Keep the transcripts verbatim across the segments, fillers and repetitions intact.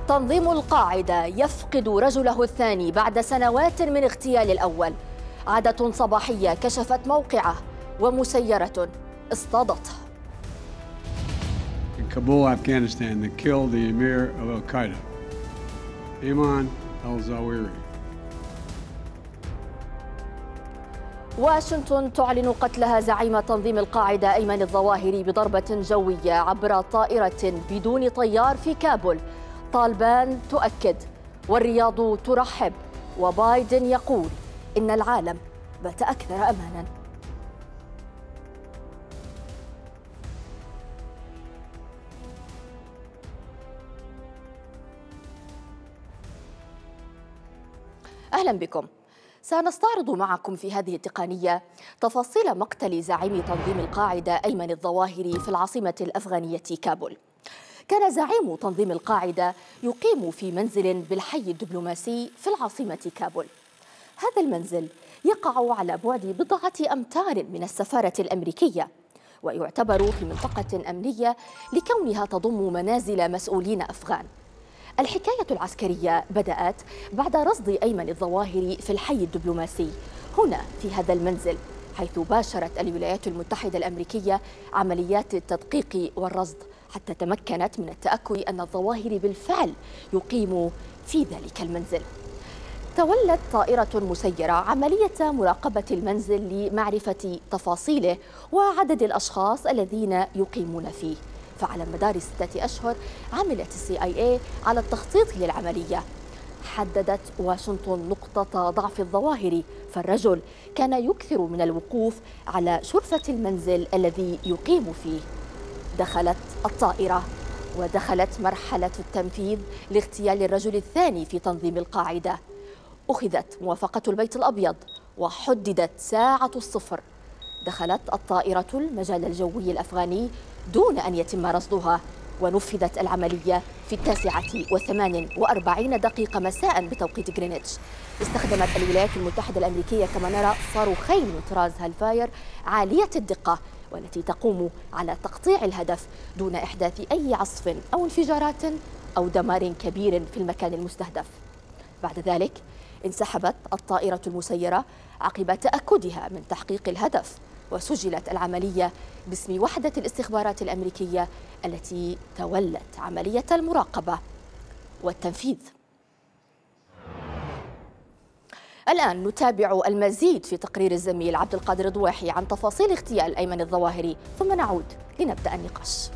تنظيم القاعدة يفقد رجله الثاني بعد سنوات من اغتيال الأول. عادة صباحية كشفت موقعه ومسيرة اصطادته. In Kabul, Afghanistan, they killed the emir of Al-Qaeda, Ayman al-Zawahiri. واشنطن تعلن قتلها زعيم تنظيم القاعدة أيمن الظواهري بضربة جوية عبر طائرة بدون طيار في كابول. طالبان تؤكد والرياض ترحب، وبايدن يقول إن العالم بات أكثر أماناً. أهلا بكم. سنستعرض معكم في هذه التقنية تفاصيل مقتل زعيم تنظيم القاعدة أيمن الظواهري في العاصمة الأفغانية كابول. كان زعيم تنظيم القاعدة يقيم في منزل بالحي الدبلوماسي في العاصمة كابول. هذا المنزل يقع على بعد بضعة أمتار من السفارة الأمريكية، ويعتبر في منطقة أمنية لكونها تضم منازل مسؤولين أفغان. الحكاية العسكرية بدأت بعد رصد أيمن الظواهري في الحي الدبلوماسي هنا في هذا المنزل، حيث باشرت الولايات المتحدة الأمريكية عمليات التدقيق والرصد حتى تمكنت من التأكد أن الظواهري بالفعل يقيم في ذلك المنزل. تولت طائرة مسيرة عملية مراقبة المنزل لمعرفة تفاصيله وعدد الأشخاص الذين يقيمون فيه. فعلى مدار ستة أشهر عملت السي آي إيه على التخطيط للعملية. حددت واشنطن نقطة ضعف الظواهري، فالرجل كان يكثر من الوقوف على شرفة المنزل الذي يقيم فيه. دخلت الطائرة ودخلت مرحلة التنفيذ لاغتيال الرجل الثاني في تنظيم القاعدة. أخذت موافقة البيت الأبيض وحددت ساعة الصفر. دخلت الطائرة المجال الجوي الأفغاني دون أن يتم رصدها، ونفذت العملية في التاسعة وثمان وأربعين دقيقة مساء بتوقيت غرينتش. استخدمت الولايات المتحدة الأمريكية كما نرى صاروخين من طراز هالفاير عالية الدقة، والتي تقوم على تقطيع الهدف دون إحداث أي عصف أو انفجارات أو دمار كبير في المكان المستهدف. بعد ذلك انسحبت الطائرة المسيرة عقب تأكدها من تحقيق الهدف، وسجلت العملية باسم وحدة الاستخبارات الأمريكية التي تولت عملية المراقبة والتنفيذ. الآن نتابع المزيد في تقرير الزميل عبد القادر الضواحي عن تفاصيل اغتيال أيمن الظواهري، ثم نعود لنبدأ النقاش.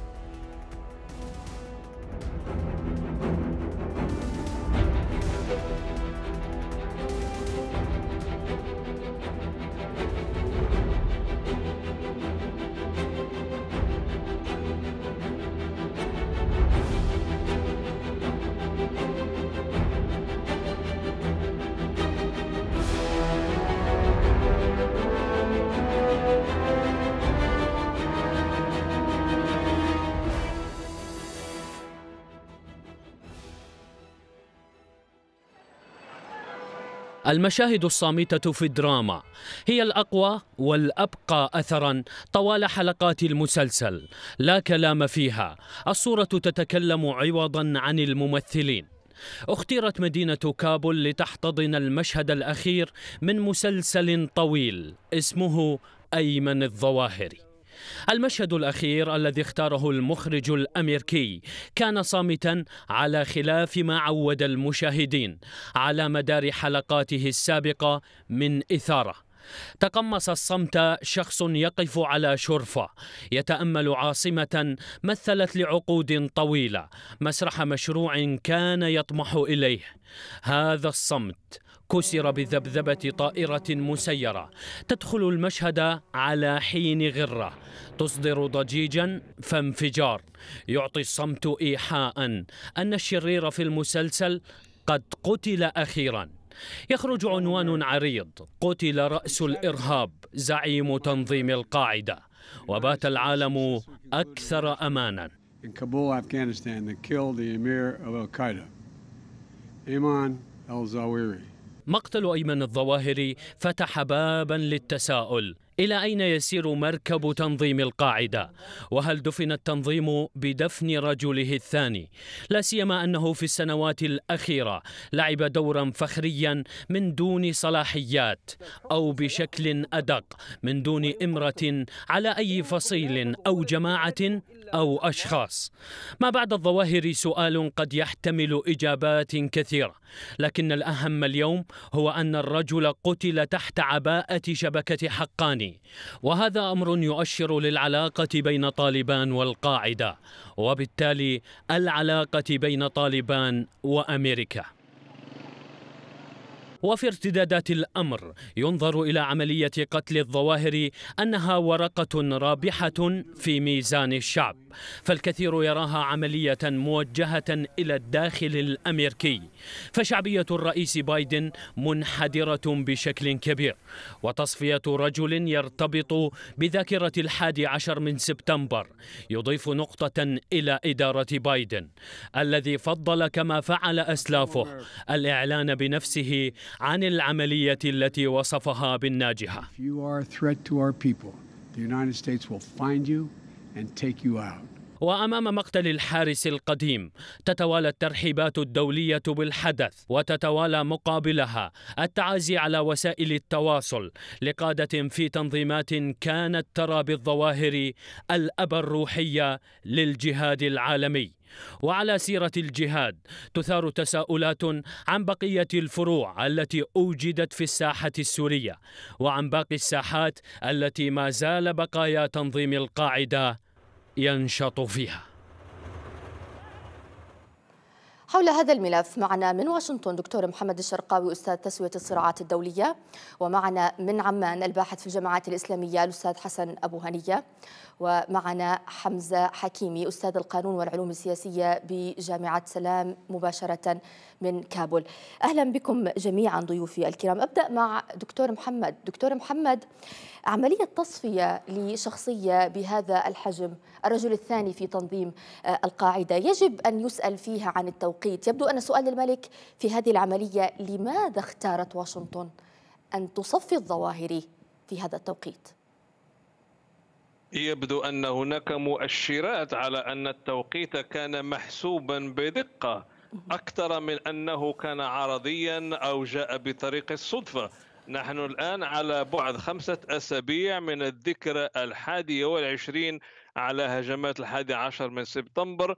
المشاهد الصامتة في الدراما هي الأقوى والأبقى أثراً طوال حلقات المسلسل، لا كلام فيها. الصورة تتكلم عوضاً عن الممثلين. اختيرت مدينة كابول لتحتضن المشهد الأخير من مسلسل طويل اسمه أيمن الظواهري. المشهد الأخير الذي اختاره المخرج الأمريكي كان صامتا على خلاف ما عود المشاهدين على مدار حلقاته السابقة من إثارة. تقمص الصمت شخص يقف على شرفة يتأمل عاصمة مثلت لعقود طويلة مسرح مشروع كان يطمح إليه. هذا الصمت كسر بذبذبة طائرة مسيرة تدخل المشهد على حين غرة، تصدر ضجيجا فانفجار. يعطي الصمت إيحاء أن الشرير في المسلسل قد قتل أخيرا. يخرج عنوان عريض: قتل رأس الإرهاب زعيم تنظيم القاعدة. وبات العالم أكثر أمانا. In Kabul, Afghanistan, they killed the emir of Al-Qaeda, Ayman al-Zawahiri. مقتل أيمن الظواهري فتح بابا للتساؤل: إلى أين يسير مركب تنظيم القاعدة؟ وهل دفن التنظيم بدفن رجله الثاني؟ لا سيما أنه في السنوات الأخيرة لعب دورا فخريا من دون صلاحيات، أو بشكل أدق من دون إمرة على أي فصيل أو جماعة أو أشخاص. ما بعد الظواهر سؤال قد يحتمل إجابات كثيرة، لكن الأهم اليوم هو أن الرجل قتل تحت عباءة شبكة حقاني، وهذا أمر يؤشر للعلاقة بين طالبان والقاعدة، وبالتالي العلاقة بين طالبان وأمريكا. وفي ارتدادات الأمر ينظر إلى عملية قتل الظواهر أنها ورقة رابحة في ميزان الشعب، فالكثير يراها عملية موجهة إلى الداخل الأمريكي، فشعبية الرئيس بايدن منحدرة بشكل كبير، وتصفية رجل يرتبط بذاكرة الحادي عشر من سبتمبر يضيف نقطة إلى إدارة بايدن الذي فضل كما فعل أسلافه الإعلان بنفسه عن العملية التي وصفها بالناجحة. وأمام مقتل الحارس القديم تتوالى الترحيبات الدولية بالحدث، وتتوالى مقابلها التعازي على وسائل التواصل لقادة في تنظيمات كانت ترى بالظواهر الأب الروحية للجهاد العالمي. وعلى سيرة الجهاد تثار تساؤلات عن بقية الفروع التي أوجدت في الساحة السورية، وعن باقي الساحات التي ما زال بقايا تنظيم القاعدة ينشط فيها. حول هذا الملف معنا من واشنطن دكتور محمد الشرقاوي أستاذ تسوية الصراعات الدولية، ومعنا من عمان الباحث في الجامعات الإسلامية الأستاذ حسن أبو هنية، ومعنا حمزة حكيمي أستاذ القانون والعلوم السياسية بجامعة سلام مباشرة من كابول. أهلا بكم جميعا ضيوفي الكرام. أبدأ مع دكتور محمد. دكتور محمد، عملية تصفية لشخصية بهذا الحجم، الرجل الثاني في تنظيم القاعدة، يجب أن يسأل فيها عن التوقيت. يبدو أن سؤال الملك في هذه العملية: لماذا اختارت واشنطن أن تصفي الظواهري في هذا التوقيت؟ يبدو أن هناك مؤشرات على أن التوقيت كان محسوبا بدقة أكثر من أنه كان عرضيا أو جاء بطريق الصدفة. نحن الآن على بعد خمسة أسابيع من الذكرى الحادية والعشرين على هجمات الحادي عشر من سبتمبر.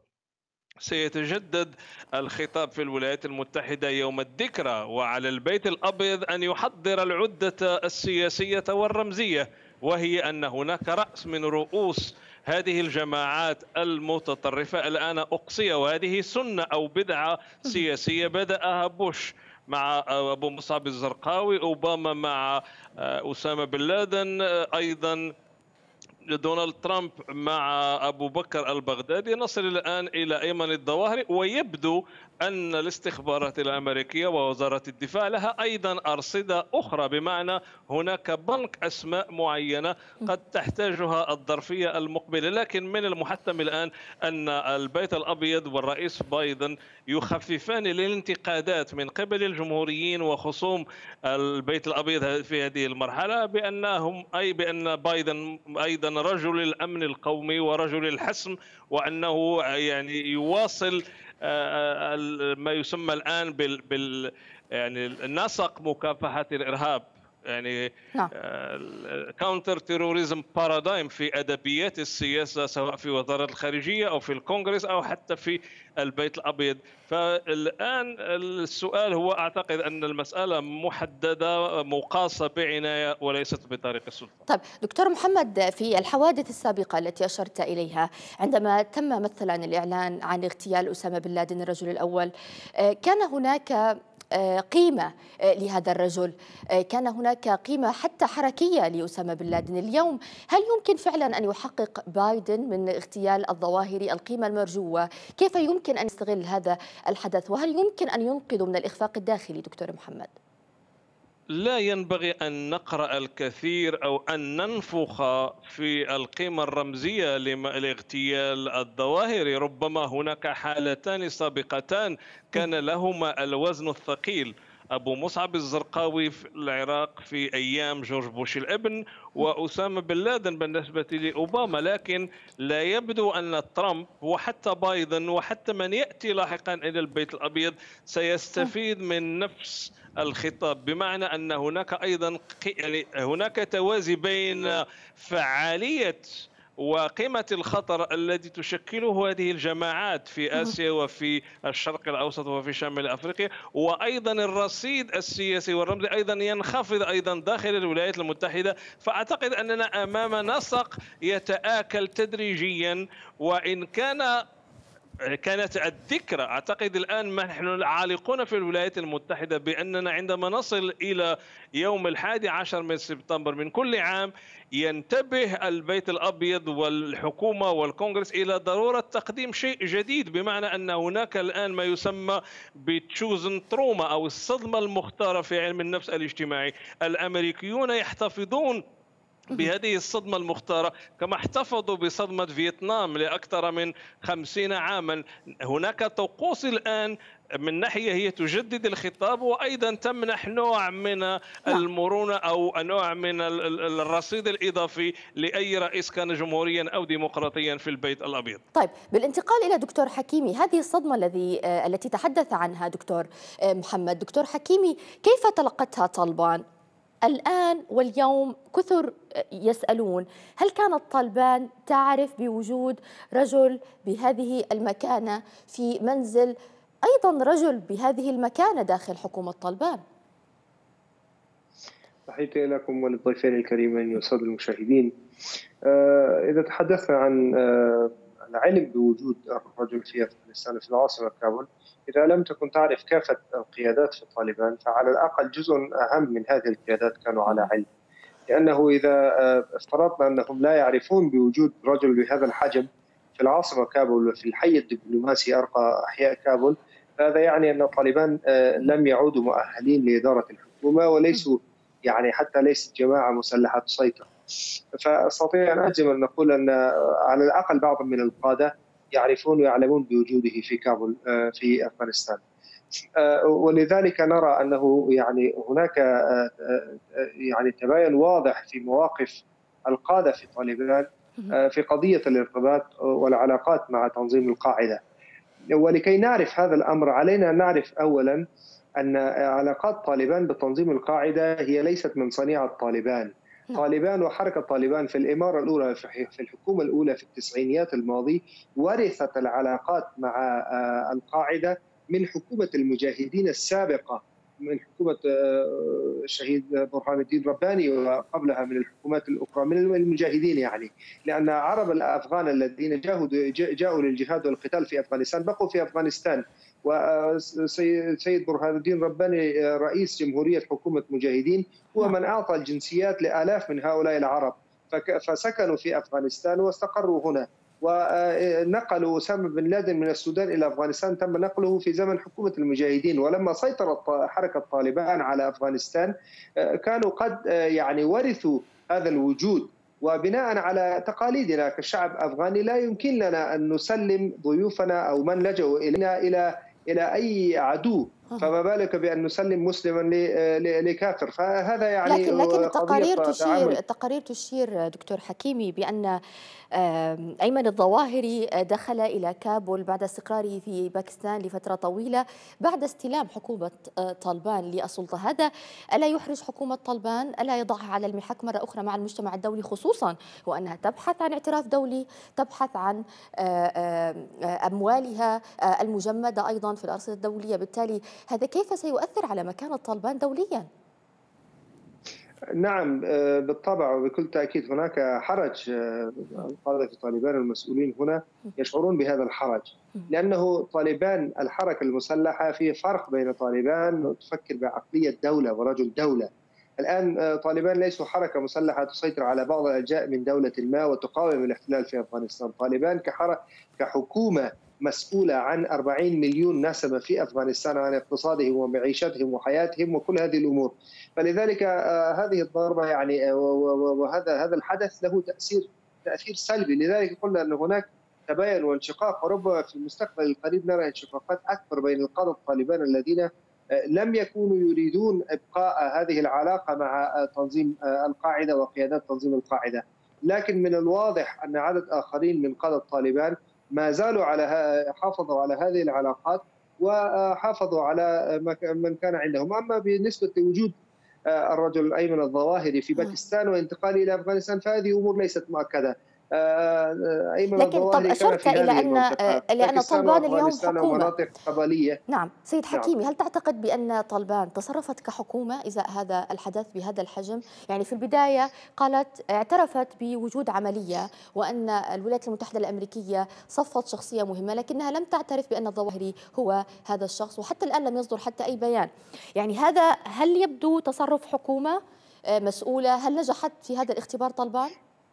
سيتجدد الخطاب في الولايات المتحدة يوم الذكرى، وعلى البيت الأبيض أن يحضر العدة السياسية والرمزية، وهي أن هناك رأس من رؤوس هذه الجماعات المتطرفة الآن أقصي، وهذه سنة أو بدعة سياسية بدأها بوش مع أبو مصعب الزرقاوي، أوباما مع أسامة بن لادن، أيضا دونالد ترامب مع أبو بكر البغدادي، نصل الآن إلى أيمن الظواهري. ويبدو أن الاستخبارات الأمريكية ووزارة الدفاع لها أيضا أرصدة أخرى، بمعنى هناك بنك أسماء معينة قد تحتاجها الظرفية المقبلة. لكن من المحتمل الآن أن البيت الأبيض والرئيس بايدن يخففان للانتقادات من قبل الجمهوريين وخصوم البيت الأبيض في هذه المرحلة بأنهم أي بأن بايدن أيضا رجل الأمن القومي ورجل الحسم، وأنه يعني يواصل ما يسمى الآن بال, بال يعني نسق مكافحة الإرهاب، يعني كاونتر تيروريزم بارادايم في أدبيات السياسة، سواء في وزارة الخارجية أو في الكونغرس أو حتى في البيت الأبيض. فالآن السؤال هو، أعتقد أن المسألة محددة مقاصة بعناية وليست بطريق السلطة. طيب دكتور محمد، في الحوادث السابقة التي أشرت إليها، عندما تم مثلا الإعلان عن اغتيال أسامة بن لادن الرجل الأول، كان هناك قيمة لهذا الرجل، كان هناك قيمة حتى حركية لأسامة بن لادن. اليوم هل يمكن فعلا أن يحقق بايدن من اغتيال الظواهري القيمة المرجوة؟ كيف يمكن أن يستغل هذا الحدث؟ وهل يمكن أن ينقذ من الإخفاق الداخلي دكتور محمد؟ لا ينبغي أن نقرأ الكثير أو أن ننفخ في القيمة الرمزية لاغتيال الظواهري. ربما هناك حالتان سابقتان كان لهما الوزن الثقيل. أبو مصعب الزرقاوي في العراق في أيام جورج بوش الابن، وأسامة بن لادن بالنسبة لأوباما. لكن لا يبدو أن ترامب وحتى بايدن وحتى من يأتي لاحقا إلى البيت الأبيض سيستفيد من نفس الخطاب، بمعنى أن هناك أيضا يعني هناك توازي بين فعالية وقيمة الخطر الذي تشكله هذه الجماعات في آسيا وفي الشرق الأوسط وفي شمال أفريقيا، وأيضا الرصيد السياسي والرمزي أيضا ينخفض أيضا داخل الولايات المتحدة. فأعتقد أننا أمام نسق يتآكل تدريجيا، وإن كان كانت الذكرى أعتقد الآن ما نحن عالقون في الولايات المتحدة بأننا عندما نصل إلى يوم الحادي عشر من سبتمبر من كل عام ينتبه البيت الأبيض والحكومة والكونغرس إلى ضرورة تقديم شيء جديد، بمعنى أن هناك الآن ما يسمى بتشوزن تروما أو الصدمة المختارة في علم النفس الاجتماعي. الأمريكيون يحتفظون بهذه الصدمة المختارة كما احتفظوا بصدمة فيتنام لأكثر من خمسين عاما. هناك طقوس الآن من ناحية هي تجدد الخطاب، وأيضا تمنح نوع من المرونة أو نوع من الرصيد الإضافي لأي رئيس كان جمهوريا أو ديمقراطيا في البيت الأبيض. طيب، بالانتقال إلى دكتور حكيمي، هذه الصدمة الذي التي تحدث عنها دكتور محمد، دكتور حكيمي كيف تلقتها طالبان؟ الآن واليوم كثر يسألون هل كانت طالبان تعرف بوجود رجل بهذه المكانة في منزل أيضا رجل بهذه المكانة داخل حكومة طالبان؟ تحياتي لكم وللضيفين الكريمين والسادة المشاهدين. إذا تحدثنا عن العلم بوجود الرجل في أفغانستان في العاصمة كابول، إذا لم تكن تعرف كافة القيادات في طالبان فعلى الأقل جزء أهم من هذه القيادات كانوا على علم، لأنه إذا افترضنا أنهم لا يعرفون بوجود رجل بهذا الحجم في العاصمة كابول وفي الحي الدبلوماسي أرقى أحياء كابول، هذا يعني أن طالبان لم يعودوا مؤهلين لإدارة الحكومة، وليسوا يعني حتى ليست جماعة مسلحة تسيطر. فأستطيع أن أجزم أن نقول أن على الأقل بعض من القادة يعرفون ويعلمون بوجوده في كابول في أفغانستان، ولذلك نرى أنه يعني هناك يعني تباين واضح في مواقف القادة في طالبان في قضية الارتباط والعلاقات مع تنظيم القاعدة. ولكي نعرف هذا الأمر علينا أن نعرف أولا أن علاقات طالبان بتنظيم القاعدة هي ليست من صنيع طالبان. طالبان وحركة طالبان في الإمارة الأولى في الحكومة الأولى في التسعينيات الماضي ورثت العلاقات مع القاعدة من حكومة المجاهدين السابقة، من حكومة الشهيد برهان الدين رباني وقبلها من الحكومات الأخرى من المجاهدين، يعني لأن عرب الأفغان الذين جاءوا للجهاد والقتال في أفغانستان بقوا في أفغانستان، وسيد برهان الدين رباني رئيس جمهورية حكومة مجاهدين هو من أعطى الجنسيات لآلاف من هؤلاء العرب، فسكنوا في أفغانستان واستقروا هنا، ونقلوا أسامة بن لادن من السودان إلى أفغانستان تم نقله في زمن حكومة المجاهدين. ولما سيطرت حركة طالبان على أفغانستان كانوا قد يعني ورثوا هذا الوجود، وبناء على تقاليدنا كشعب أفغاني لا يمكن لنا أن نسلم ضيوفنا أو من لجأوا إلينا إلى إلى أي عدو، فما بالك بأن نسلم مسلما لكافر. فهذا يعني لكن لكن التقارير تشير التقارير تشير دكتور حكيمي بأن أيمن الظواهري دخل إلى كابول بعد استقراره في باكستان لفترة طويلة بعد استلام حكومة طالبان للسلطة. هذا ألا يحرج حكومة طالبان؟ ألا يضعها على المحك مرة أخرى مع المجتمع الدولي، خصوصا وأنها تبحث عن اعتراف دولي، تبحث عن أموالها المجمدة أيضا في الأرصدة الدولية؟ بالتالي هذا كيف سيؤثر على مكانة طالبان دوليا؟ نعم بالطبع وبكل تأكيد هناك حرج. القادة في طالبان المسؤولين هنا يشعرون بهذا الحرج، لأنه طالبان الحركة المسلحة في فرق بين طالبان تفكر بعقلية دولة ورجل دولة. الآن طالبان ليسوا حركة مسلحة تسيطر على بعض الأجزاء من دولة ما وتقاوم الاحتلال في أفغانستان. طالبان كحكومة مسؤولة عن أربعين مليون نسمة في أفغانستان عن اقتصادهم ومعيشتهم وحياتهم وكل هذه الأمور. فلذلك هذه الضربة يعني وهذا هذا الحدث له تأثير تأثير سلبي. لذلك قلنا أن هناك تباين وانشقاق، وربما في المستقبل القريب نرى انشقاقات أكبر بين القادة الطالبان الذين لم يكونوا يريدون إبقاء هذه العلاقة مع تنظيم القاعدة وقيادات تنظيم القاعدة، لكن من الواضح أن عدد آخرين من قادة طالبان ما زالوا على حافظوا على هذه العلاقات وحافظوا على من كان عندهم. أما بالنسبة لوجود الرجل الأيمن الظواهري في باكستان وانتقاله إلى أفغانستان فهذه أمور ليست مؤكدة. أيمن لكن طب أشرت إلى أن لأن طالبان اليوم حكومة ومناطق قبلية. نعم سيد حكيمي، هل تعتقد بأن طالبان تصرفت كحكومة إزاء هذا الحدث بهذا الحجم؟ يعني في البداية قالت اعترفت بوجود عملية وأن الولايات المتحدة الأمريكية صفت شخصية مهمة، لكنها لم تعترف بأن الظواهري هو هذا الشخص، وحتى الآن لم يصدر حتى أي بيان. يعني هذا هل يبدو تصرف حكومة مسؤولة؟ هل نجحت في هذا الاختبار طالبان؟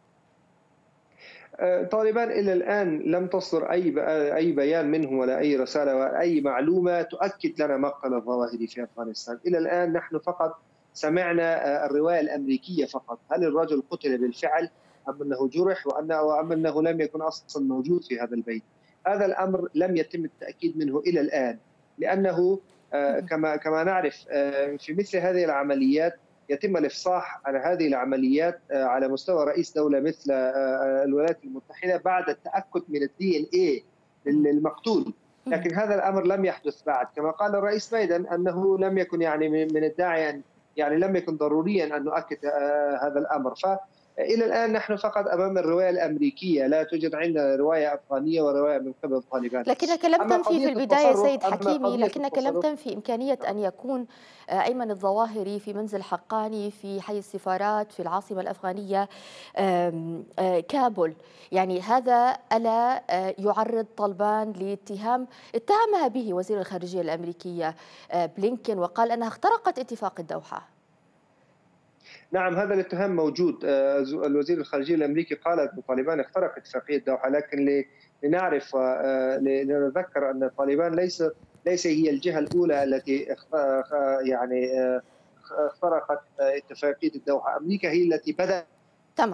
طالبان إلى الآن لم تصدر أي أي بيان منهم ولا أي رسالة ولا أي معلومة تؤكد لنا مقتل الظواهري في أفغانستان. إلى الآن نحن فقط سمعنا الرواية الأمريكية فقط، هل الرجل قتل بالفعل أم أنه جرح وأنه أم أنه لم يكن أصلا موجود في هذا البيت. هذا الأمر لم يتم التأكيد منه إلى الآن، لأنه كما كما نعرف في مثل هذه العمليات يتم الإفصاح عن هذه العمليات على مستوى رئيس دولة مثل الولايات المتحدة بعد التأكد من الدي إن إيه للمقتول، لكن هذا الأمر لم يحدث بعد. كما قال الرئيس بايدن أنه لم يكن يعني من الداعي أن يعني لم يكن ضروريا أن نؤكد هذا الأمر. فإلى الآن نحن فقط أمام الرواية الأمريكية، لا توجد عندنا رواية أفغانية ورواية من قبل طالبان. لكنك لم تنفي في البداية سيد حكيمي، لكنك لم تنفي إمكانية أن يكون أيمن الظواهري في منزل حقاني في حي السفارات في العاصمة الأفغانية كابول. يعني هذا ألا يعرض طالبان لاتهام اتهمها به وزير الخارجية الأمريكية بلينكين وقال أنها اخترقت اتفاق الدوحة؟ نعم هذا الاتهام موجود. الوزير الخارجية الأمريكي قال أن طالبان اخترق اتفاقية الدوحة، لكن لنعرف لنذكر أن طالبان ليس ليس هي الجهة الأولى التي يعني اخترقت اتفاقية الدوحة. أمريكا هي التي بدأت تمام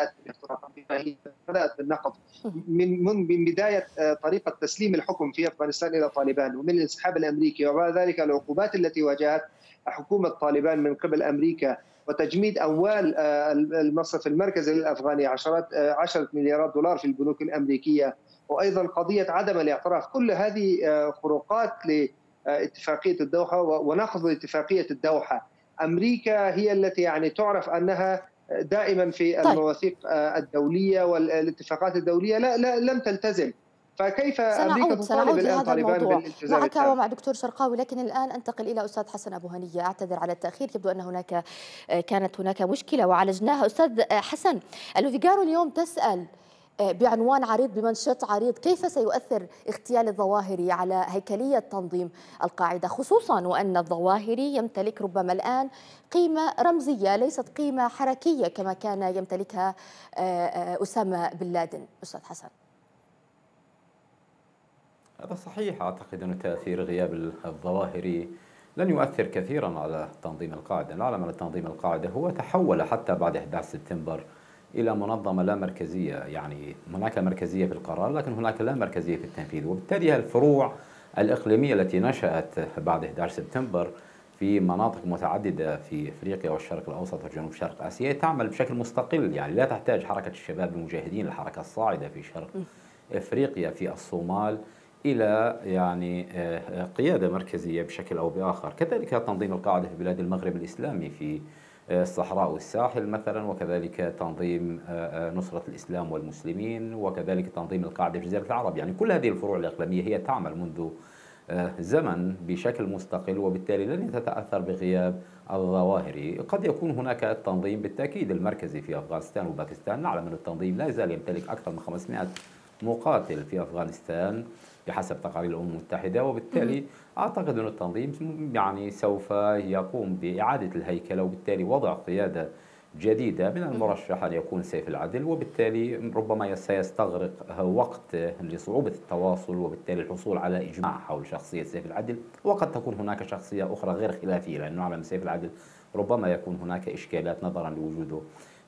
بدأت بالنقض من من بداية طريقة تسليم الحكم في أفغانستان إلى طالبان ومن الانسحاب الأمريكي، وبعد ذلك العقوبات التي واجهت حكومة طالبان من قبل أمريكا وتجميد أموال المصرف المركزي الأفغاني عشرات عشرة مليارات دولار في البنوك الأمريكية، وأيضا قضية عدم الاعتراف. كل هذه خروقات لاتفاقية الدوحة ونقض اتفاقية الدوحة. أمريكا هي التي يعني تعرف أنها دائما في المواثيق الدولية والاتفاقات الدولية لا, لا لم تلتزم، فكيف أمريكا تطالب الآن طالبان بالالتزام؟ معك ومع دكتور شرقاوي، لكن الآن أنتقل إلى أستاذ حسن أبو هنية. أعتذر على التأخير، يبدو أن هناك كانت هناك مشكلة وعالجناها. أستاذ حسن، الفيغارو اليوم تسأل بعنوان عريض بمنشط عريض: كيف سيؤثر اغتيال الظواهري على هيكلية تنظيم القاعدة، خصوصا وأن الظواهري يمتلك ربما الآن قيمة رمزية ليست قيمة حركية كما كان يمتلكها أسامة بن لادن. أستاذ حسن. هذا صحيح. أعتقد أن تأثير غياب الظواهري لن يؤثر كثيرا على تنظيم القاعدة. نعلم أن تنظيم القاعدة هو تحول حتى بعد أحد عشر سبتمبر إلى منظمة لا مركزية، يعني هناك مركزية في القرار لكن هناك لا مركزية في التنفيذ، وبالتالي الفروع الإقليمية التي نشأت بعد أحد عشر سبتمبر في مناطق متعددة في أفريقيا والشرق الأوسط وجنوب شرق آسيا تعمل بشكل مستقل، يعني لا تحتاج حركة الشباب المجاهدين الحركة الصاعدة في شرق أفريقيا في الصومال إلى يعني قيادة مركزية بشكل أو بآخر. كذلك تنظيم القاعدة في بلاد المغرب الإسلامي في الصحراء والساحل مثلا، وكذلك تنظيم نصرة الإسلام والمسلمين، وكذلك تنظيم القاعدة في جزيرة العرب. يعني كل هذه الفروع الإقليمية هي تعمل منذ زمن بشكل مستقل، وبالتالي لن تتأثر بغياب الظواهري. قد يكون هناك التنظيم بالتأكيد المركزي في أفغانستان وباكستان. نعلم أن التنظيم لا يزال يمتلك أكثر من خمسمائة مقاتل في أفغانستان بحسب تقارير الأمم المتحدة، وبالتالي أعتقد أن التنظيم يعني سوف يقوم بإعادة الهيكلة، وبالتالي وضع قيادة جديدة. من المرشح أن يكون سيف العدل، وبالتالي ربما سيستغرق وقت لصعوبة التواصل وبالتالي الحصول على إجماع حول شخصية سيف العدل، وقد تكون هناك شخصية أخرى غير خلافية، لأنه نعلم سيف العدل ربما يكون هناك إشكالات نظرا لوجوده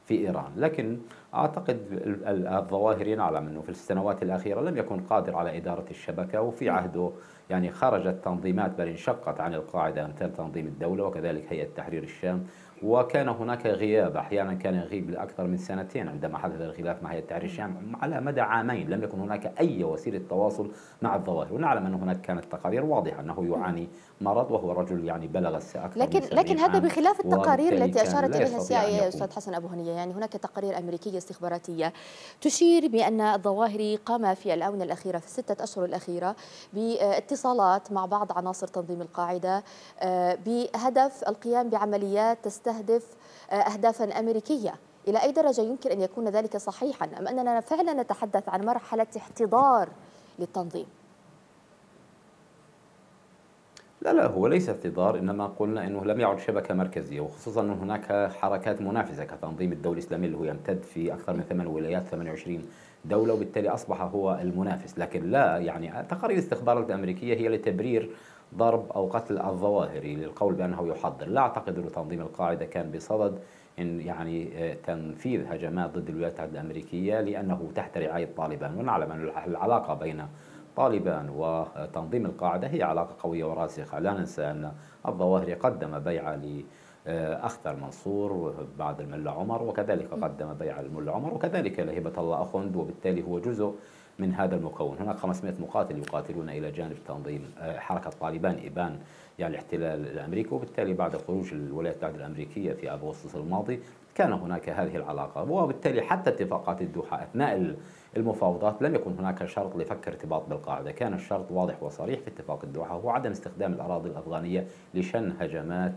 في إيران. لكن أعتقد الظواهري نعلم أنه في السنوات الأخيرة لم يكن قادر على إدارة الشبكة، وفي عهده يعني خرجت تنظيمات بل انشقت عن القاعدة أمثال تنظيم الدولة وكذلك هيئة تحرير الشام، وكان هناك غياب، أحيانا كان يغيب لأكثر من سنتين عندما حدث الخلاف مع هيئة تحرير الشام. على مدى عامين لم يكن هناك أي وسيلة تواصل مع الظواهر، ونعلم أن هناك كانت تقارير واضحة أنه يعاني مرض، وهو رجل يعني بلغ أكثر لكن من سبعين لكن هذا عام، بخلاف التقارير التي أشارت إليها السي آي إيه أستاذ حسن أبو هنية. يعني هناك تقارير أمريكية استخباراتية تشير بأن الظواهري قام في الآونة الأخيرة في الستة أشهر الأخيرة باتصالات مع بعض عناصر تنظيم القاعدة بهدف القيام بعمليات تستهدف أهدافا أمريكية. إلى أي درجة يمكن أن يكون ذلك صحيحا، أم أننا فعلا نتحدث عن مرحلة احتضار للتنظيم؟ لا لا هو ليس احتضار، إنما قلنا أنه لم يعد شبكة مركزية، وخصوصا أن هناك حركات منافسة كتنظيم الدولة الإسلامية اللي هو يمتد في أكثر من ثمان ولايات ثمانية وعشرين دولة، وبالتالي أصبح هو المنافس. لكن لا يعني تقارير الاستخبارات الأمريكية هي لتبرير ضرب أو قتل الظواهري للقول بأنه يحضر. لا أعتقد أن تنظيم القاعدة كان بصدد إن يعني تنفيذ هجمات ضد الولايات المتحدة الأمريكية لأنه تحت رعاية طالبان، ونعلم أن العلاقة بين طالبان وتنظيم القاعدة هي علاقة قوية وراسخة. لا ننسى أن الظواهري قدم بيعة لأخطر منصور بعد الملا عمر، وكذلك قدم بيعة للملا عمر، وكذلك لهبة الله أخند، وبالتالي هو جزء من هذا المكون. هناك خمسمائة مقاتل يقاتلون إلى جانب تنظيم حركة طالبان إبان يعني الاحتلال الأمريكي، وبالتالي بعد خروج الولايات المتحدة الأمريكية في أغسطس الماضي كان هناك هذه العلاقة. وبالتالي حتى اتفاقات الدوحة أثناء المفاوضات لم يكن هناك شرط لفك ارتباط بالقاعدة، كان الشرط واضح وصريح في اتفاق الدوحة هو عدم استخدام الأراضي الأفغانية لشن هجمات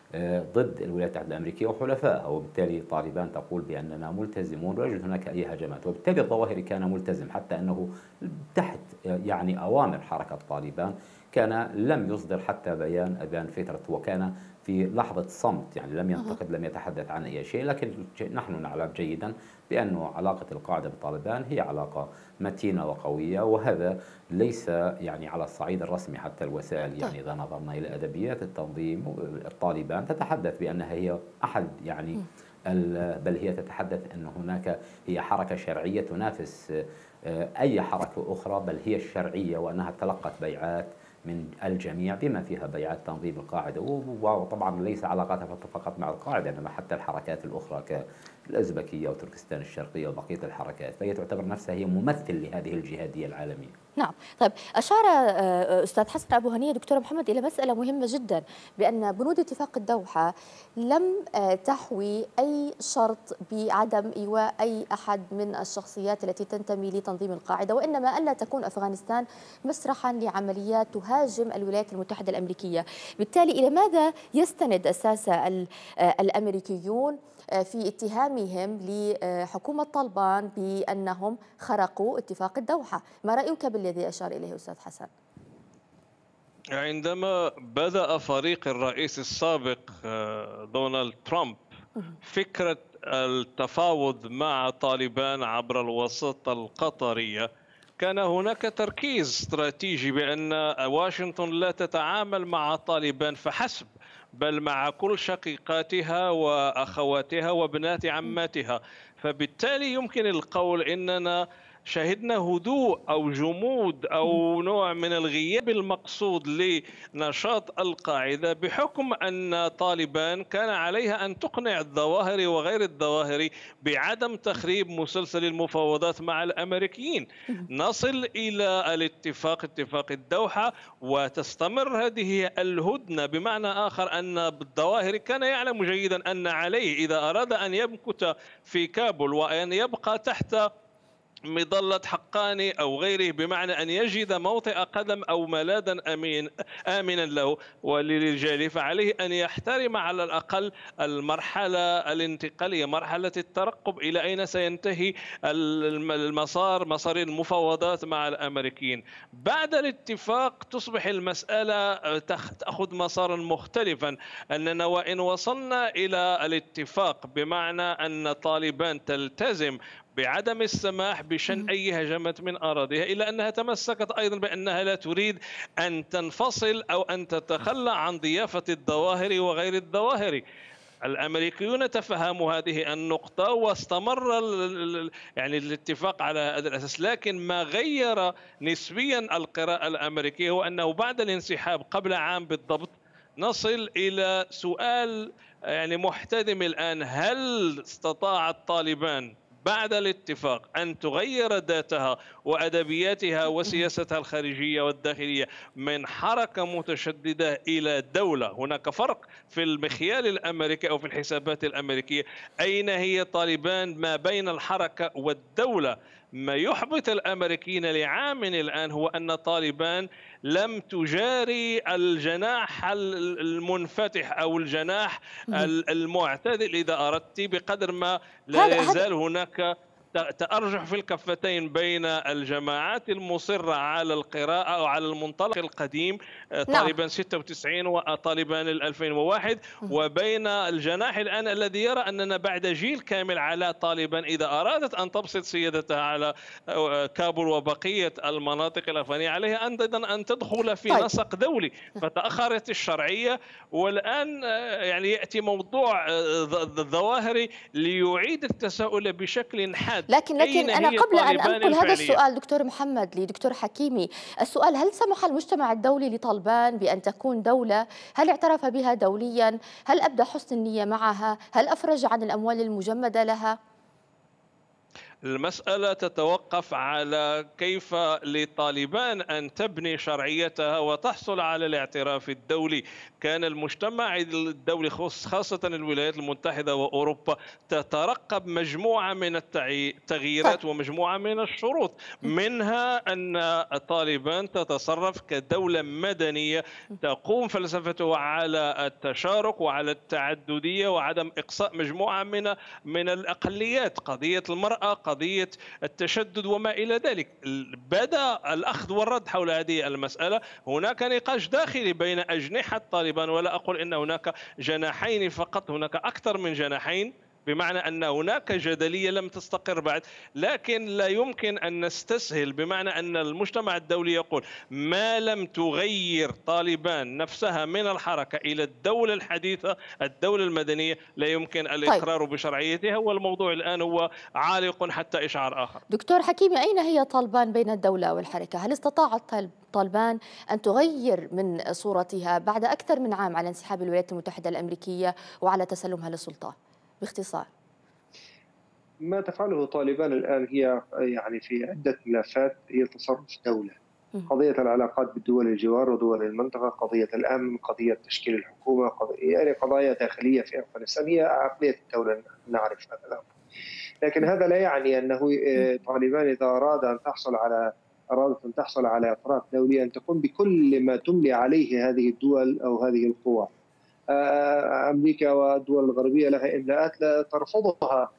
ضد الولايات المتحدة الأمريكية وحلفائها، وبالتالي طالبان تقول بأننا ملتزمون ولا يوجد هناك أي هجمات، وبالتالي الظواهري كان ملتزم حتى أنه تحت يعني أوامر حركة طالبان كان لم يصدر حتى بيان أبان فترة، وكان في لحظة صمت يعني لم ينتقد لم يتحدث عن أي شيء. لكن نحن نعلم جيدا بأن علاقة القاعدة بطالبان هي علاقة متينة وقوية، وهذا ليس يعني على الصعيد الرسمي حتى الوسائل يعني إذا نظرنا إلى أدبيات التنظيم الطالبان تتحدث بأنها هي أحد يعني بل هي تتحدث أن هناك هي حركة شرعية تنافس أي حركة أخرى، بل هي الشرعية، وأنها تلقت بيعات من الجميع بما فيها بيعات تنظيم القاعدة، وطبعا ليس علاقاتها فقط مع القاعدة إنما حتى الحركات الأخرى كالأزبكية وتركستان الشرقية وبقية الحركات، فهي تعتبر نفسها هي ممثل لهذه الجهادية العالمية. نعم. طيب أشار أستاذ حسن أبو هنية دكتور محمد إلى مسألة مهمة جدا، بأن بنود اتفاق الدوحة لم تحوي أي شرط بعدم إيواء أي أحد من الشخصيات التي تنتمي لتنظيم القاعدة، وإنما ألا تكون أفغانستان مسرحا لعمليات تهاجم الولايات المتحدة الأمريكية. بالتالي إلى ماذا يستند أساسا الأمريكيون في اتهامهم لحكومة طالبان بأنهم خرقوا اتفاق الدوحة؟ ما رأيك بالذي أشار إليه أستاذ حسن؟ عندما بدأ فريق الرئيس السابق دونالد ترامب فكرة التفاوض مع طالبان عبر الوساطة القطرية، كان هناك تركيز استراتيجي بأن واشنطن لا تتعامل مع طالبان فحسب، بل مع كل شقيقاتها وأخواتها وبنات عماتها. فبالتالي يمكن القول إننا شهدنا هدوء أو جمود أو نوع من الغياب المقصود لنشاط القاعدة، بحكم أن طالبان كان عليها أن تقنع الظواهري وغير الظواهري بعدم تخريب مسلسل المفاوضات مع الأمريكيين. نصل إلى الاتفاق اتفاق الدوحة وتستمر هذه الهدنة، بمعنى آخر أن الظواهري كان يعلم جيدا أن عليه إذا أراد أن يمكث في كابول وأن يبقى تحت مظلة حقاني أو غيره، بمعنى أن يجد موطئ قدم أو ملاذا أمين آمنا له ولرجاله، فعليه أن يحترم على الأقل المرحلة الانتقالية، مرحلة الترقب إلى أين سينتهي المسار مسار المفاوضات مع الأمريكيين. بعد الاتفاق تصبح المسألة تأخذ مسارا مختلفا، أننا وإن وصلنا إلى الاتفاق بمعنى أن طالبان تلتزم بعدم السماح بشن أي هجمات من أراضيها، إلا أنها تمسكت أيضا بأنها لا تريد أن تنفصل أو أن تتخلى عن ضيافة الظواهري وغير الظواهري. الأمريكيون تفهموا هذه النقطة واستمر يعني الاتفاق على هذا الأساس، لكن ما غير نسبيا القراءة الأمريكية هو أنه بعد الانسحاب قبل عام بالضبط نصل إلى سؤال يعني محتدم الآن: هل استطاع الطالبان بعد الاتفاق أن تغير ذاتها وأدبياتها وسياستها الخارجية والداخلية من حركة متشددة إلى دولة؟ هناك فرق في المخيال الأمريكي أو في الحسابات الأمريكية. أين هي طالبان ما بين الحركة والدولة؟ ما يحبط الأمريكيين لعام الآن هو أن طالبان لم تجاري الجناح المنفتح أو الجناح المعتدل إذا أردت، بقدر ما لا يزال هناك تأرجح في الكفتين بين الجماعات المصرة على القراءة أو على المنطلق القديم طالبان ستة وتسعين وطالبان ألفين وواحد، وبين الجناح الآن الذي يرى أننا بعد جيل كامل على طالبان إذا أرادت أن تبسط سيادتها على كابول وبقية المناطق الأفغانية عليها أيضا أن تدخل في نسق دولي. فتأخرت الشرعية، والآن يعني يأتي موضوع الظواهري ليعيد التساؤل بشكل حاد. لكن لكن أنا قبل أن أنقل هذا السؤال دكتور محمد لدكتور حكيمي، السؤال: هل سمح المجتمع الدولي لطالبان بأن تكون دولة؟ هل اعترف بها دوليا؟ هل أبدى حسن النية معها؟ هل أفرج عن الأموال المجمدة لها؟ المسألة تتوقف على كيف لطالبان أن تبني شرعيتها وتحصل على الاعتراف الدولي. كان المجتمع الدولي خاصة الولايات المتحدة وأوروبا تترقب مجموعة من التغييرات ومجموعة من الشروط، منها أن طالبان تتصرف كدولة مدنية تقوم فلسفتها على التشارك وعلى التعددية وعدم إقصاء مجموعة من من الأقليات، قضية المرأة، قضية التشدد وما إلى ذلك. بدأ الأخذ والرد حول هذه المسألة. هناك نقاش داخلي بين أجنحة طالبان، ولا أقول أن هناك جناحين فقط، هناك أكثر من جناحين، بمعنى أن هناك جدلية لم تستقر بعد، لكن لا يمكن أن نستسهل، بمعنى أن المجتمع الدولي يقول ما لم تغير طالبان نفسها من الحركة إلى الدولة الحديثة الدولة المدنية لا يمكن الإقرار طيب. بشرعيتها، والموضوع الآن هو عالق حتى إشعار آخر. دكتور حكيمي، أين هي طالبان بين الدولة والحركة؟ هل استطاعت طالبان أن تغير من صورتها بعد أكثر من عام على انسحاب الولايات المتحدة الأمريكية وعلى تسلمها للسلطة؟ باختصار. ما تفعله طالبان الآن هي يعني في عدة ملفات هي تصرف دولة. قضية العلاقات بالدول الجوار ودول المنطقة، قضية الأمن، قضية تشكيل الحكومة، قضية يعني قضايا داخلية في أفغانستان هي عقلية الدولة، نعرف هذا الأمر. لكن هذا لا يعني أنه طالبان إذا أراد أن تحصل على أرادت أن تحصل على إطراف دولي أن تقوم بكل ما تملي عليه هذه الدول أو هذه القوى. أمريكا والدول الغربية لها إملاءات لا ترفضها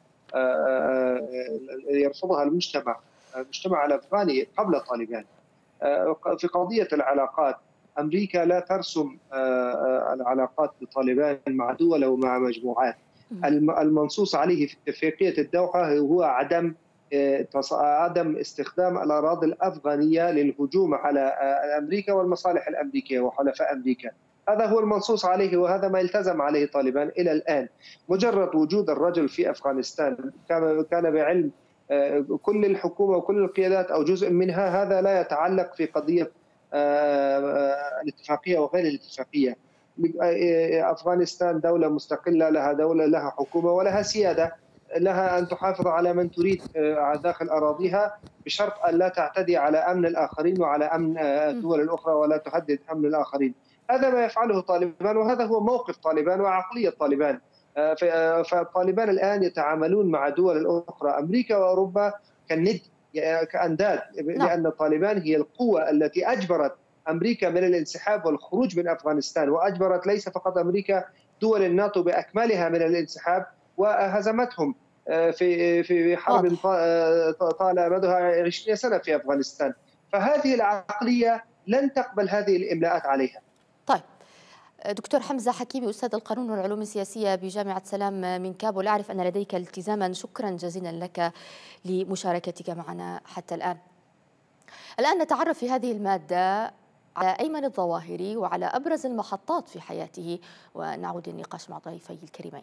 يرفضها المجتمع المجتمع الأفغاني قبل طالبان. في قضية العلاقات، أمريكا لا ترسم العلاقات بطالبان مع دول أو مع مجموعات. المنصوص عليه في اتفاقية الدوحة هو عدم عدم استخدام الأراضي الأفغانية للهجوم على أمريكا والمصالح الأمريكية وحلفاء أمريكا. هذا هو المنصوص عليه وهذا ما التزم عليه طالبان إلى الآن. مجرد وجود الرجل في أفغانستان كان بعلم كل الحكومة وكل القيادات أو جزء منها، هذا لا يتعلق في قضية الاتفاقية وغير الاتفاقية. أفغانستان دولة مستقلة، لها دولة، لها حكومة ولها سيادة، لها أن تحافظ على من تريد داخل أراضيها بشرط أن لا تعتدي على أمن الآخرين وعلى أمن الدول الأخرى ولا تهدد أمن الآخرين. هذا ما يفعله طالبان وهذا هو موقف طالبان وعقلية طالبان. فطالبان الآن يتعاملون مع دول الأخرى أمريكا وأوروبا كالند كأنداد، لأن طالبان هي القوة التي أجبرت أمريكا من الانسحاب والخروج من أفغانستان، وأجبرت ليس فقط أمريكا، دول الناتو بأكملها من الانسحاب وهزمتهم في في حرب طال مدها عشرين سنة في أفغانستان. فهذه العقلية لن تقبل هذه الإملاءات عليها. طيب دكتور حمزة حكيمي، أستاذ القانون والعلوم السياسية بجامعة سلام من كابول، أعرف أن لديك التزاما، شكرا جزيلا لك لمشاركتك معنا حتى الآن. الآن نتعرف في هذه المادة على أيمن الظواهري وعلى أبرز المحطات في حياته، ونعود للنقاش مع ضيفي الكريمين.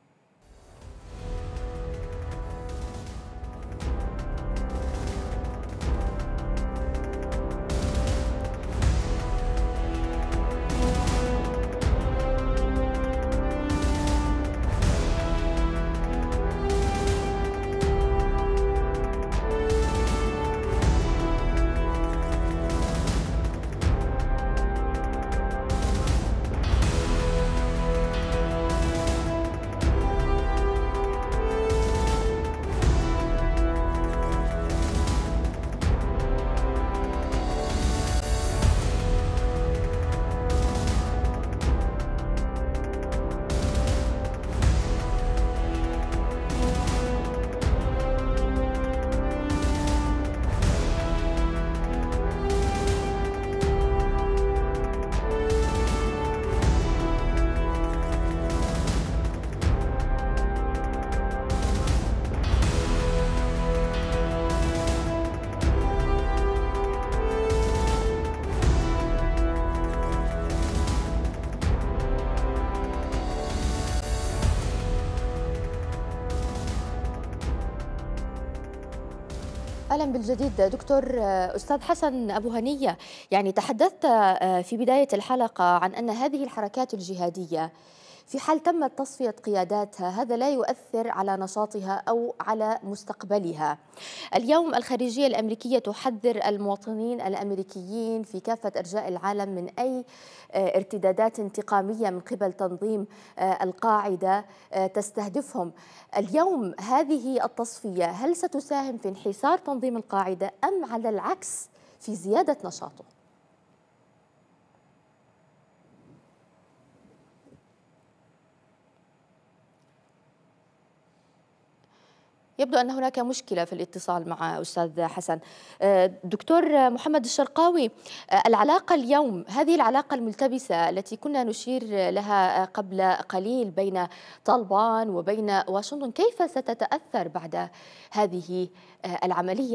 أهلا بالجديد دكتور. أستاذ حسن أبو هنية، يعني تحدثت في بداية الحلقة عن أن هذه الحركات الجهادية في حال تمت تصفية قياداتها هذا لا يؤثر على نشاطها أو على مستقبلها. اليوم الخارجية الأمريكية تحذر المواطنين الأمريكيين في كافة أرجاء العالم من أي ارتدادات انتقامية من قبل تنظيم القاعدة تستهدفهم. اليوم هذه التصفية هل ستساهم في انحسار تنظيم القاعدة أم على العكس في زيادة نشاطه؟ يبدو أن هناك مشكلة في الاتصال مع أستاذ حسن. دكتور محمد الشرقاوي، العلاقة اليوم، هذه العلاقة الملتبسة التي كنا نشير لها قبل قليل بين طالبان وبين واشنطن، كيف ستتأثر بعد هذه العملية؟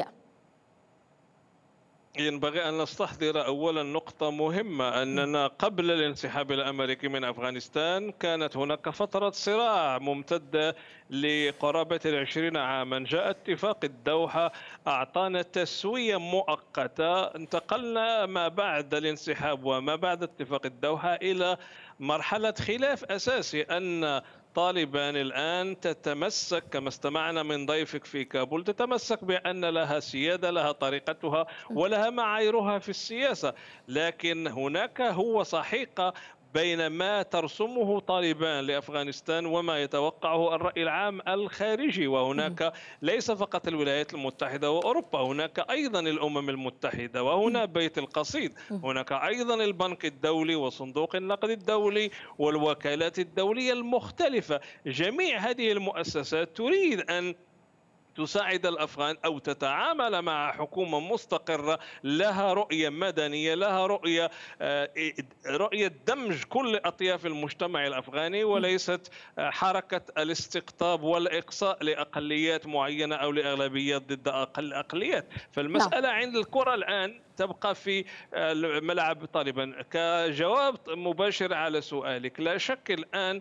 ينبغي أن نستحضر أولا نقطة مهمة، أننا قبل الانسحاب الأمريكي من أفغانستان كانت هناك فترة صراع ممتدة لقرابة العشرين عاما. جاء اتفاق الدوحة أعطانا تسوية مؤقتة، انتقلنا ما بعد الانسحاب وما بعد اتفاق الدوحة إلى مرحلة خلاف أساسي، أن طالبان الآن تتمسك كما استمعنا من ضيفك في كابول، تتمسك بأن لها سيادة، لها طريقتها ولها معاييرها في السياسة، لكن هناك هو صحيقة بين ما ترسمه طالبان لأفغانستان وما يتوقعه الرأي العام الخارجي. وهناك ليس فقط الولايات المتحدة وأوروبا، هناك أيضا الأمم المتحدة، وهنا بيت القصيد، هناك أيضا البنك الدولي وصندوق النقد الدولي والوكالات الدولية المختلفة. جميع هذه المؤسسات تريد أن تساعد الأفغان أو تتعامل مع حكومة مستقرة لها رؤية مدنية، لها رؤية رؤية دمج كل أطياف المجتمع الأفغاني، وليست حركة الاستقطاب والإقصاء لأقليات معينة أو لأغلبيات ضد أقل أقليات. فالمسألة عند الكرة الآن تبقى في ملعب طالبان. كجواب مباشر على سؤالك، لا شك الآن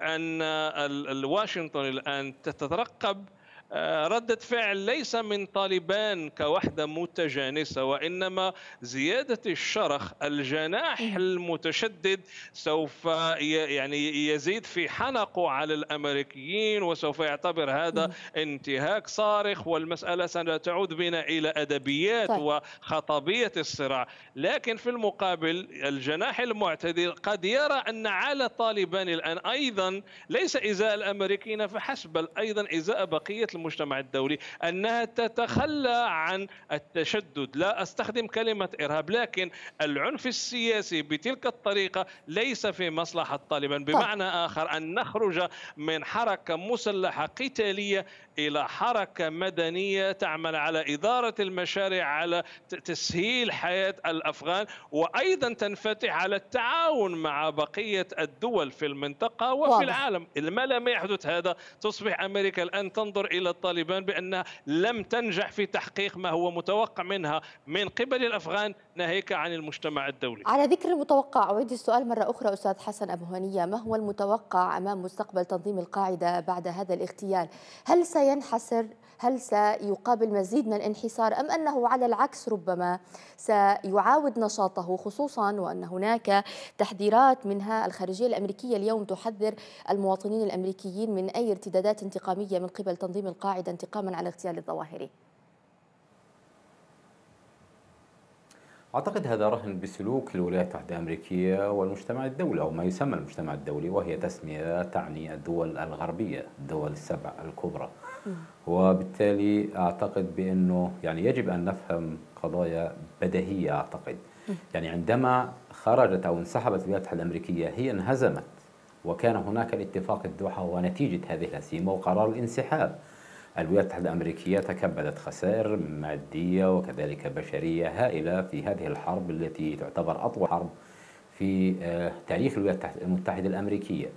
أن واشنطن الآن تترقب ردة فعل ليس من طالبان كوحدة متجانسة، وإنما زيادة الشرخ. الجناح المتشدد سوف يعني يزيد في حنقه على الأمريكيين، وسوف يعتبر هذا انتهاك صارخ، والمسألة ستعود بنا إلى أدبيات وخطابية الصراع. لكن في المقابل الجناح المعتدل قد يرى أن على طالبان الآن أيضا ليس إزاء الأمريكيين فحسب، بل أيضا إزاء بقية المجتمع الدولي، أنها تتخلى عن التشدد. لا أستخدم كلمة إرهاب، لكن العنف السياسي بتلك الطريقة ليس في مصلحة طالبان. بمعنى آخر أن نخرج من حركة مسلحة قتالية إلى حركة مدنية تعمل على إدارة المشاريع، على تسهيل حياة الأفغان، وأيضا تنفتح على التعاون مع بقية الدول في المنطقة وفي واضح. العالم. ما لم يحدث هذا تصبح أمريكا الآن تنظر إلى إلى الطالبان بأنها لم تنجح في تحقيق ما هو متوقع منها من قبل الأفغان ناهيك عن المجتمع الدولي. على ذكر المتوقع، أعيد السؤال مرة أخرى أستاذ حسن أبو هنية، ما هو المتوقع أمام مستقبل تنظيم القاعدة بعد هذا الاغتيال؟ هل سينحسر؟ هل سيقابل مزيد من الانحسار، أم أنه على العكس ربما سيعاود نشاطه، خصوصا وأن هناك تحذيرات منها الخارجية الأمريكية اليوم تحذر المواطنين الأمريكيين من أي ارتدادات انتقامية من قبل تنظيم القاعدة انتقاما على اغتيال الظواهري؟ أعتقد هذا رهن بسلوك الولايات المتحدة الأمريكية والمجتمع الدولي أو ما يسمى المجتمع الدولي، وهي تسمية تعني الدول الغربية، الدول السبع الكبرى. وبالتالي أعتقد بأنه يعني يجب أن نفهم قضايا بديهية. أعتقد يعني عندما خرجت أو انسحبت الولايات المتحدة الأمريكية هي انهزمت، وكان هناك الاتفاق الدوحة ونتيجة هذه الهزيمة وقرار الانسحاب. الولايات المتحدة الأمريكية تكبدت خسائر مادية وكذلك بشرية هائلة في هذه الحرب التي تعتبر أطول حرب في تاريخ الولايات المتحدة الأمريكية.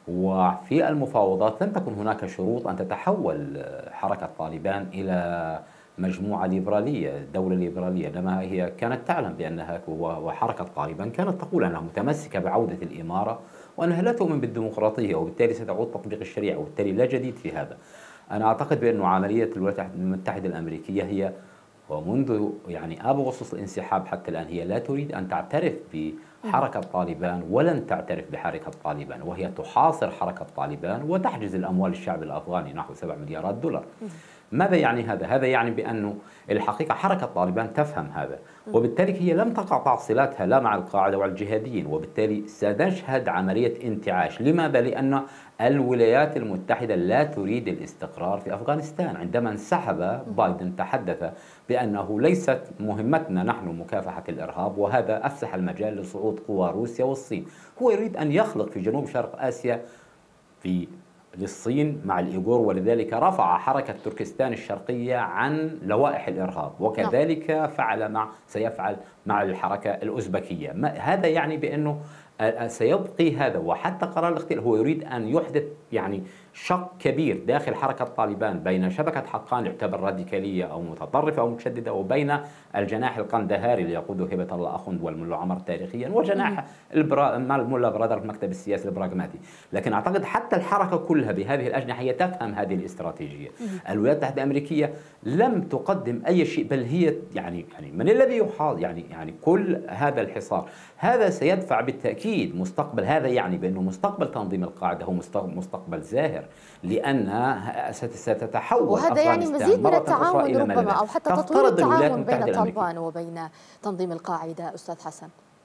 وفي المفاوضات لم تكن هناك شروط أن تتحول حركة طالبان إلى مجموعة ليبرالية، دولة ليبرالية، إنما هي كانت تعلم بأنها وحركة طالبان كانت تقول أنها متمسكة بعودة الإمارة وأنها لا تؤمن بالديمقراطية، وبالتالي ستعود تطبيق الشريعة، وبالتالي لا جديد في هذا. أنا أعتقد بأن عملية الولايات المتحدة الأمريكية هي ومنذ يعني أغسطس الانسحاب حتى الآن هي لا تريد أن تعترف بحركة طالبان ولن تعترف بحركة طالبان، وهي تحاصر حركة طالبان وتحجز الأموال الشعب الأفغاني نحو سبع مليارات دولار. ماذا يعني هذا؟ هذا يعني بأنه الحقيقة حركة طالبان تفهم هذا، وبالتالي هي لم تقع تعصيلاتها لا مع القاعدة ولا الجهاديين، وبالتالي سنشهد عملية انتعاش. لماذا؟ لأن الولايات المتحدة لا تريد الاستقرار في أفغانستان. عندما انسحب بايدن تحدث بأنه ليست مهمتنا نحن مكافحة الإرهاب، وهذا أفسح المجال لصعود قوى روسيا والصين. هو يريد أن يخلق في جنوب شرق آسيا في للصين مع الإيغور، ولذلك رفع حركة تركستان الشرقية عن لوائح الإرهاب، وكذلك فعل مع سيفعل مع الحركة الأوزبكية. هذا يعني بأنه سيبقي هذا، وحتى قرار الاغتيال هو يريد أن يحدث يعني شق كبير داخل حركة طالبان بين شبكة حقان يعتبر راديكالية أو متطرفة أو متشددة، وبين الجناح القندهاري اللي يقوده هبة الله أخوند والملا عمر تاريخيا، وجناح البرا... الملا برادر في المكتب السياسي البراغماتي. لكن أعتقد حتى الحركة كلها بهذه الأجنحة هي تفهم هذه الاستراتيجية. الولايات المتحدة الأمريكية لم تقدم أي شيء، بل هي يعني يعني من الذي يحاط يعني يعني كل هذا الحصار هذا سيدفع بالتأكيد مستقبل. هذا يعني بأنه مستقبل تنظيم القاعدة هو مستقبل زاهر، لأن ستتحول وهذا يعني مزيد من التعاون ربما أو حتى تطوير التعاون بين طالبان وبين تنظيم القاعدة أستاذ حسن،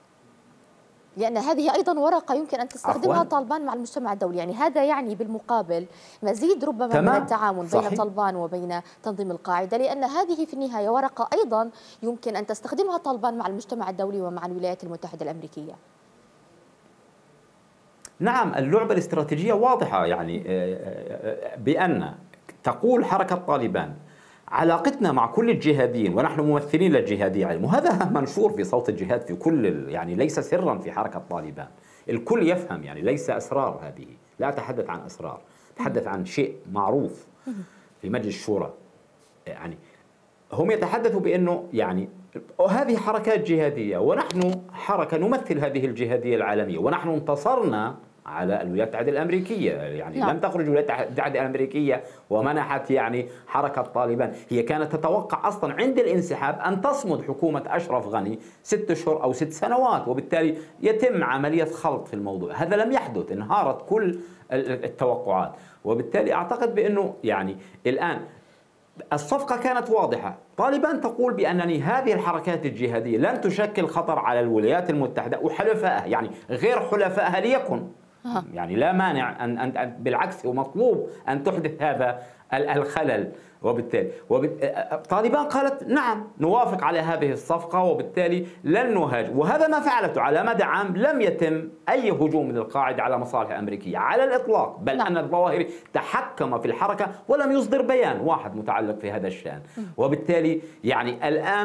لأن هذه أيضا ورقة يمكن أن تستخدمها طالبان مع المجتمع الدولي. يعني هذا يعني بالمقابل مزيد ربما تمام. من التعاون بين طالبان وبين تنظيم القاعدة، لأن هذه في النهاية ورقة أيضا يمكن أن تستخدمها طالبان مع المجتمع الدولي ومع الولايات المتحدة الأمريكية. نعم، اللعبة الاستراتيجية واضحة، يعني بأن تقول حركة طالبان علاقتنا مع كل الجهاديين ونحن ممثلين للجهاديين، وهذا منشور في صوت الجهاد في كل، يعني ليس سرا في حركة طالبان، الكل يفهم، يعني ليس أسرار. هذه لا أتحدث عن أسرار، أتحدث عن شيء معروف في مجلس الشورى. يعني هم يتحدثوا بأنه يعني هذه حركات جهادية ونحن حركة نمثل هذه الجهادية العالمية، ونحن انتصرنا على الولايات المتحدة الأمريكية. يعني نعم. لم تخرج الولايات المتحدة الأمريكية ومنحت يعني حركة طالبان، هي كانت تتوقع أصلا عند الانسحاب أن تصمد حكومة أشرف غني ست أشهر أو ست سنوات، وبالتالي يتم عملية خلط في الموضوع. هذا لم يحدث، انهارت كل التوقعات، وبالتالي أعتقد بأنه يعني الآن الصفقة كانت واضحة. طالبان تقول بأنني هذه الحركات الجهادية لن تشكل خطر على الولايات المتحدة وحلفائها، يعني غير حلفائها ليكن، يعني لا مانع أن, أن بالعكس ومطلوب أن تحدث هذا الخلل. وبالتالي طالبان قالت نعم نوافق على هذه الصفقة، وبالتالي لن نهاجم، وهذا ما فعلته. على مدى عام لم يتم أي هجوم من القاعدة على مصالح أمريكية على الإطلاق، بل نعم. أن الظواهري تحكم في الحركة ولم يصدر بيان واحد متعلق في هذا الشأن. وبالتالي يعني الآن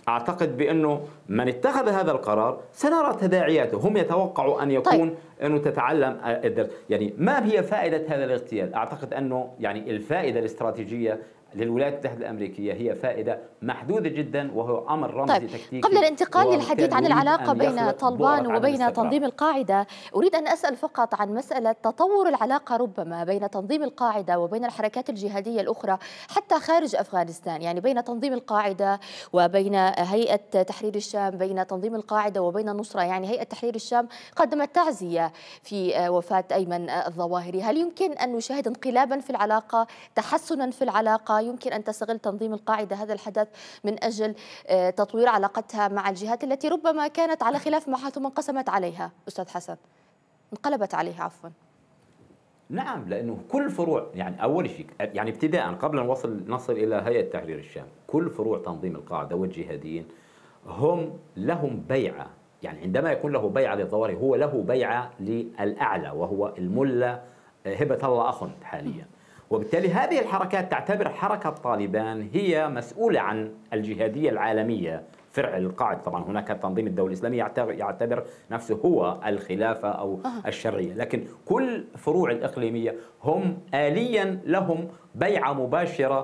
أعتقد بأنه من اتخذ هذا القرار سنرى تداعياته. هم يتوقعوا أن يكون طيب. أنه تتعلم الدرس. يعني ما هي فائدة هذا الاغتيال؟ أعتقد أنه يعني الفائدة الاستراتيجية للولايات المتحدة الأمريكية هي فائدة محدودة جدا، وهو أمر رمزي طيب. تكتيكي. قبل الانتقال للحديث عن العلاقة بين طالبان وبين تنظيم القاعدة، أريد أن أسأل فقط عن مسألة تطور العلاقة ربما بين تنظيم القاعدة وبين الحركات الجهادية الأخرى حتى خارج أفغانستان، يعني بين تنظيم القاعدة وبين هيئة تحرير الشام، بين تنظيم القاعدة وبين النصرة. يعني هيئة تحرير الشام قدمت تعزية في وفاة أيمن الظواهري. هل يمكن أن نشاهد انقلابا في العلاقة، تحسنا في العلاقة؟ يمكن أن تستغل تنظيم القاعدة هذا الحدث من أجل تطوير علاقتها مع الجهات التي ربما كانت على خلاف معها ثم انقسمت عليها؟ أستاذ حسن، انقلبت عليها عفوا. نعم، لأنه كل فروع، يعني أول شيء يعني ابتداء قبل أن نوصل نصل إلى هيئة تحرير الشام، كل فروع تنظيم القاعدة والجهاديين هم لهم بيعة. يعني عندما يكون له بيعة للظواهري هو له بيعة للأعلى وهو الملا هبة الله أخند حاليا. وبالتالي هذه الحركات تعتبر حركة طالبان هي مسؤولة عن الجهادية العالمية، فرع القاعدة. طبعا هناك تنظيم الدولة الإسلامية يعتبر نفسه هو الخلافة أو الشرعية، لكن كل فروع الإقليمية هم آليا لهم بيعة مباشرة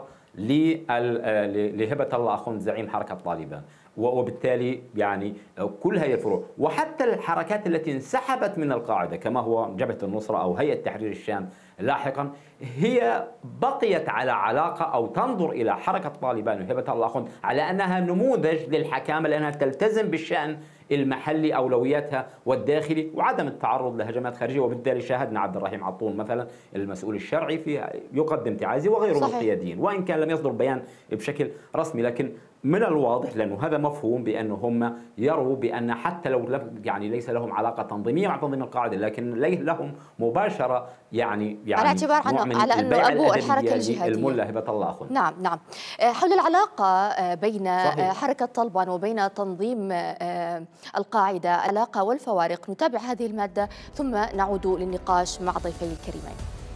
لهبة الله أخند زعيم حركة طالبان. وبالتالي يعني كل هذه الفروع وحتى الحركات التي انسحبت من القاعدة كما هو جبهة النصرة أو هيئة تحرير الشام لاحقا، هي بقيت على علاقة أو تنظر إلى حركة طالبان وهبة الله أخند على أنها نموذج للحكامة، لأنها تلتزم بالشأن المحلي أولوياتها والداخلي وعدم التعرض لهجمات خارجية. وبالتالي شاهدنا عبد الرحيم عطون مثلا المسؤول الشرعي في يقدم تعازي وغيره من القياديين، وإن كان لم يصدر بيان بشكل رسمي، لكن من الواضح لأنه هذا مفهوم بأنه هم يروا بأن حتى لو يعني ليس لهم علاقة تنظيمية مع تنظيم القاعدة، لكن لهم مباشرة يعني يعني على اعتبار عنه على أنه أبو الحركة الجهادية الملا هبة الله أخند. نعم نعم. حول العلاقة بين صحيح. حركة طالبان وبين تنظيم القاعدة، العلاقة والفوارق، نتابع هذه المادة ثم نعود للنقاش مع ضيفي الكريمين.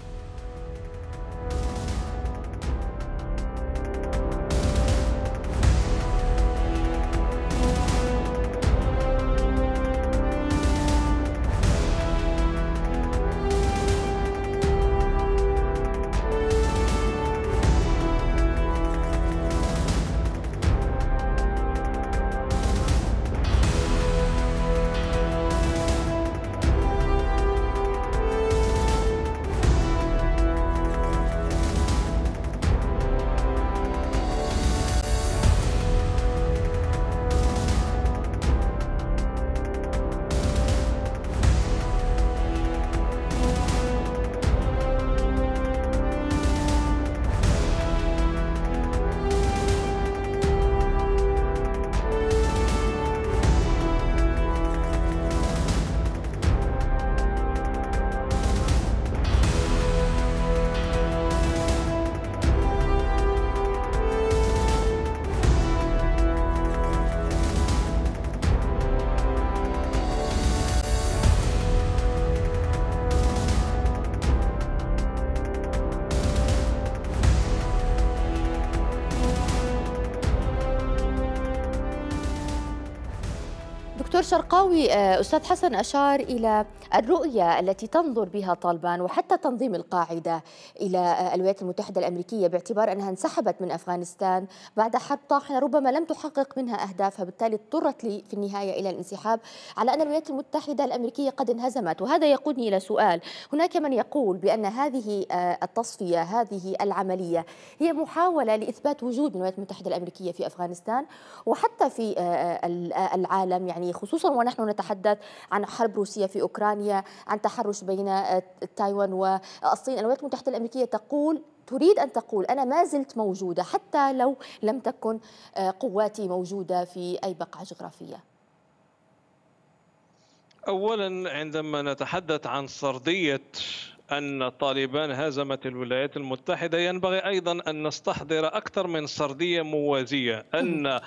دكتور شرقاوي، أستاذ حسن أشار إلى الرؤية التي تنظر بها طالبان وحتى تنظيم القاعدة إلى الولايات المتحدة الأمريكية باعتبار أنها انسحبت من أفغانستان بعد حرب طاحنة ربما لم تحقق منها أهدافها، بالتالي اضطرت لي في النهاية إلى الانسحاب، على أن الولايات المتحدة الأمريكية قد انهزمت. وهذا يقودني إلى سؤال، هناك من يقول بأن هذه التصفية، هذه العملية هي محاولة لإثبات وجود الولايات المتحدة الأمريكية في أفغانستان وحتى في العالم، يعني خصوصا ونحن نتحدث عن حرب روسيا في أوكرانيا، عن تحرش بين تايوان والصين. الولايات المتحدة الأمريكية تقول تريد أن تقول أنا ما زلت موجودة حتى لو لم تكن قواتي موجودة في أي بقعة جغرافية. أولا عندما نتحدث عن سردية أن طالبان هزمت الولايات المتحدة، ينبغي أيضا أن نستحضر أكثر من سردية موازية، أن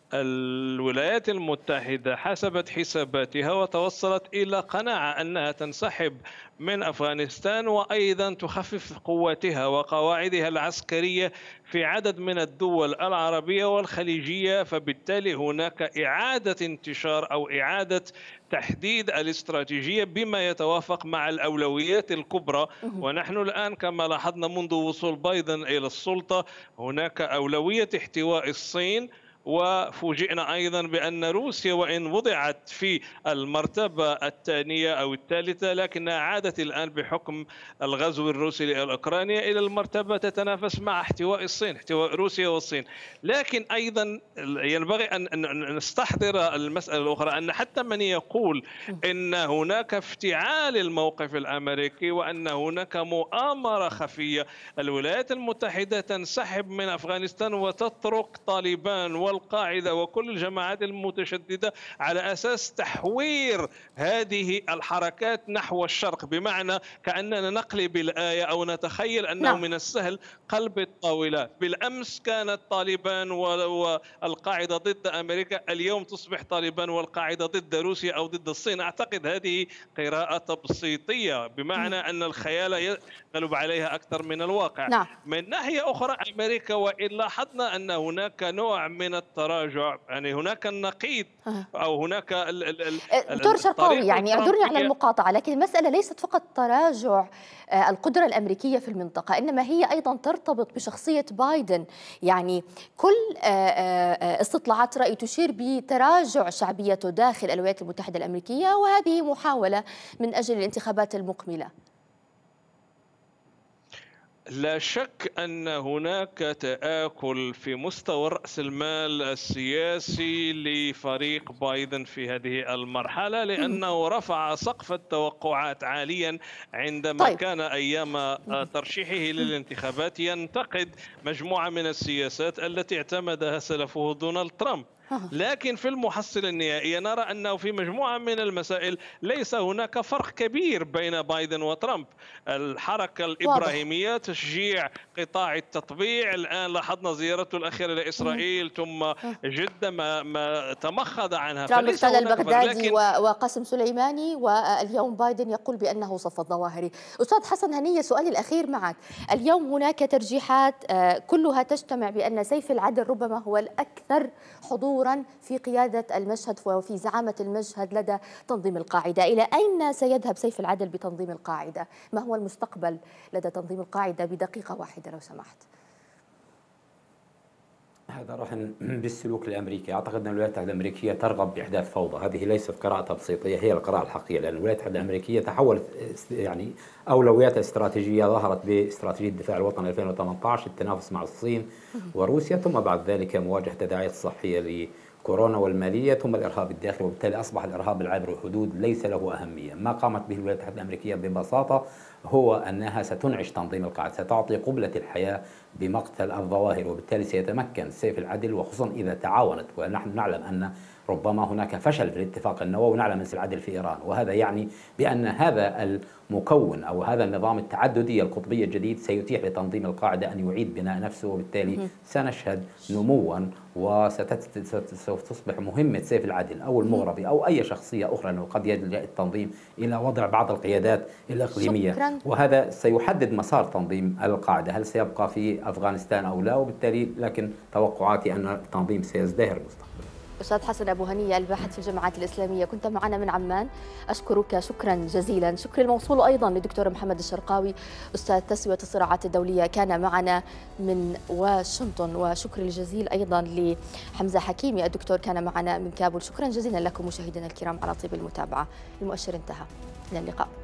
الولايات المتحدة حسبت حساباتها وتوصلت إلى قناعة أنها تنسحب من أفغانستان وأيضا تخفف قواتها وقواعدها العسكرية في عدد من الدول العربية والخليجية، فبالتالي هناك إعادة انتشار أو إعادة تحديد الاستراتيجية بما يتوافق مع الأولويات الكبرى. ونحن الآن كما لاحظنا منذ وصول بايدن إلى السلطة هناك أولوية احتواء الصين، وفوجئنا أيضا بأن روسيا وإن وضعت في المرتبة الثانية أو الثالثة لكنها عادت الآن بحكم الغزو الروسي لأوكرانيا إلى المرتبة تتنافس مع احتواء الصين، احتواء روسيا والصين. لكن أيضا ينبغي أن نستحضر المسألة الأخرى، أن حتى من يقول إن هناك افتعال الموقف الأمريكي وأن هناك مؤامرة خفية، الولايات المتحدة تنسحب من أفغانستان وتترك طالبان والقاعدة وكل الجماعات المتشددة على أساس تحوير هذه الحركات نحو الشرق، بمعنى كأننا نقلب الآية أو نتخيل أنه نعم. من السهل قلب الطاولات. بالأمس كانت طالبان والقاعدة ضد أمريكا، اليوم تصبح طالبان والقاعدة ضد روسيا أو ضد الصين. أعتقد هذه قراءة تبسيطية، بمعنى أن الخيال يغلب عليها أكثر من الواقع. نعم. من ناحية أخرى أمريكا، وإن لاحظنا أن هناك نوع من التراجع، يعني هناك النقيض أو هناك دكتور شرقاوي، يعني اعذرني على المقاطعة، لكن المسألة ليست فقط تراجع القدرة الأمريكية في المنطقة، إنما هي أيضا ترتبط بشخصية بايدن. يعني كل استطلاعات رأي تشير بتراجع شعبيته داخل الولايات المتحدة الأمريكية، وهذه محاولة من أجل الانتخابات المقبلة. لا شك أن هناك تآكل في مستوى رأس المال السياسي لفريق بايدن في هذه المرحلة، لأنه رفع سقف التوقعات عاليا عندما طيب. كان أيام ترشيحه للانتخابات ينتقد مجموعة من السياسات التي اعتمدها سلفه دونالد ترامب. لكن في المحصلة النهائية نرى أنه في مجموعة من المسائل ليس هناك فرق كبير بين بايدن وترامب. الحركة الإبراهيمية، تشجيع قطاع التطبيع، الآن لاحظنا زيارته الأخيرة لإسرائيل ثم جدة ما, ما تمخض عنها. ترامب اغتال البغدادي لكن... وقاسم سليماني، واليوم بايدن يقول بأنه صف الظواهري. أستاذ حسن هنية، سؤالي الأخير معك. اليوم هناك ترجيحات كلها تجتمع بأن سيف العدل ربما هو الأكثر حضور في قيادة المشهد وفي زعامة المشهد لدى تنظيم القاعدة. إلى أين سيذهب سيف العدل بتنظيم القاعدة؟ ما هو المستقبل لدى تنظيم القاعدة بدقيقة واحدة لو سمحت؟ هذا راح بالسلوك الامريكي. اعتقد ان الولايات المتحده الامريكيه ترغب باحداث فوضى، هذه ليست قراءه تبسيطيه، هي القراءه الحقيقيه، لان الولايات المتحده الامريكيه تحولت يعني اولوياتها الاستراتيجيه ظهرت باستراتيجيه الدفاع الوطني ألفين وثمانية عشر، التنافس مع الصين وروسيا، ثم بعد ذلك مواجهه التداعيات الصحيه لكورونا والماليه، ثم الارهاب الداخلي، وبالتالي اصبح الارهاب العابر الحدود ليس له اهميه. ما قامت به الولايات المتحده الامريكيه ببساطه هو أنها ستنعش تنظيم القاعدة، ستعطي قبلة الحياة بمقتل الظواهر، وبالتالي سيتمكن سيف العدل، وخصوصا إذا تعاونت. ونحن نعلم أن ربما هناك فشل في الاتفاق النووي، ونعلم أن سيف العدل في إيران، وهذا يعني بأن هذا المكون أو هذا النظام التعددي القطبي الجديد سيتيح لتنظيم القاعدة أن يعيد بناء نفسه، وبالتالي سنشهد نموا، وسوف تصبح مهمة سيف العدل أو المغربي أو أي شخصية أخرى أنه قد يلجأ التنظيم إلى وضع بعض القيادات الإقليمية، شكراً. وهذا سيحدد مسار تنظيم القاعدة، هل سيبقى في أفغانستان أو لا، وبالتالي لكن توقعاتي أن التنظيم سيزدهر مستقبلا. أستاذ حسن أبو هنية، الباحث في الجامعات الإسلامية، كنت معنا من عمان، أشكرك شكرا جزيلا. شكر الموصول أيضا للدكتور محمد الشرقاوي، أستاذ تسوية الصراعات الدولية، كان معنا من واشنطن، وشكر الجزيل أيضا لحمزة حكيمي الدكتور، كان معنا من كابول. شكرا جزيلا لكم مشاهدينا الكرام على طيب المتابعة. المؤشر انتهى، إلى اللقاء.